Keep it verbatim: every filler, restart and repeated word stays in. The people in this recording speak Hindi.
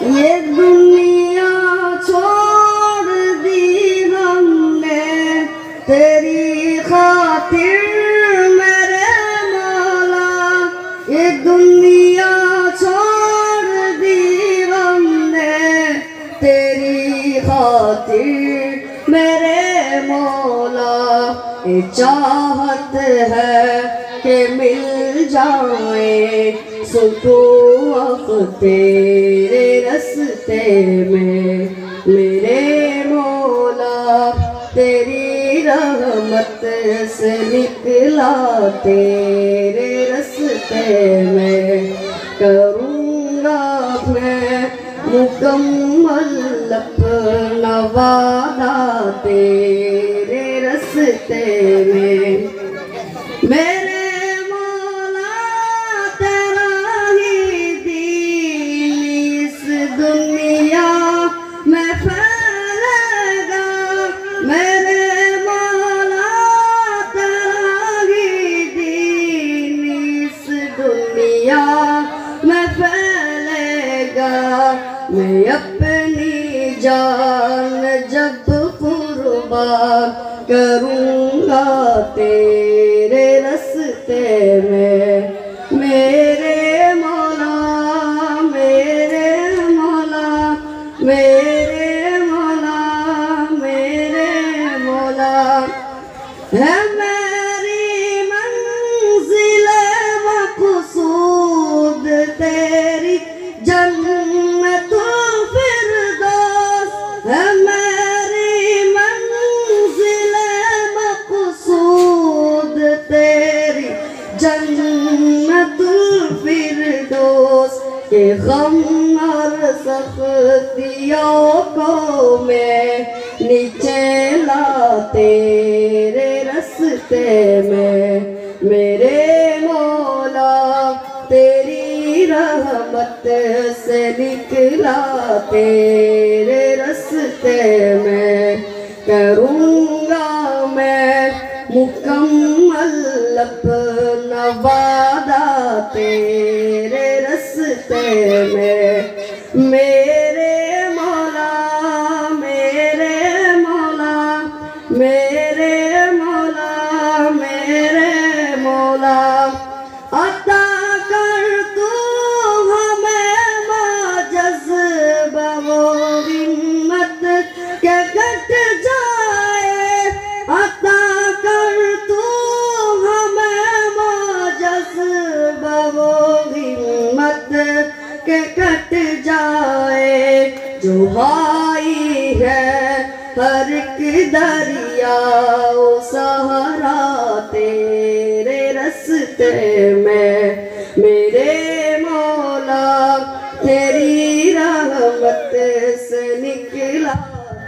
ये दुनिया छोड़ दी हमने तेरी खातिर मेरे मौला। ये दुनिया छोड़ दी हमने तेरी खातिर मेरे मौला। ये चाहत है कि मिल जाए सुकून तेरे रस्ते में मेरे मौला। तेरी रहमत से निकला तेरे रस्ते में करूँगा मैं मुकम्मल अपना वादा तेरे रस्ते में। मेरे मौला तेरा ही दीन इस दुनिया में फैलेगा। मेरे मौला तेरा ही दीन इस दुनिया में फैलेगा। मैं अपनी जान जब कुर्बान करूँगा तेरे रस्ते में मेरे मौला। मेरे मौला मेरे मौला मेरे मौला। है मेरी मंजिल मक़सूद तेरी जन्नतुल फिरदौस। है मेरी मंजिल मक़सूद तेरी जन्नतुल फिरदौस। के गम और सख्तियों को मैं नीचे ला तेरे रस्ते में मेरे मौला। तेरी रहमत से निकला तेरे रस्ते में करूँगा मैं मुकम्मल अपना वादा तेरे रस्ते में मेरे मौला। मेरे मौला मेरे मौला मेरे मौला। अता कर तू हमें जज़्बा वो हिम्मत के घट जाए। अता कर तू हमें जज़्बा वो हिम्मत के घट जाए। जो भाई है हर एक दरिया सहारा तेरे रस्ते में मेरे मौला। तेरी रहमत से निकला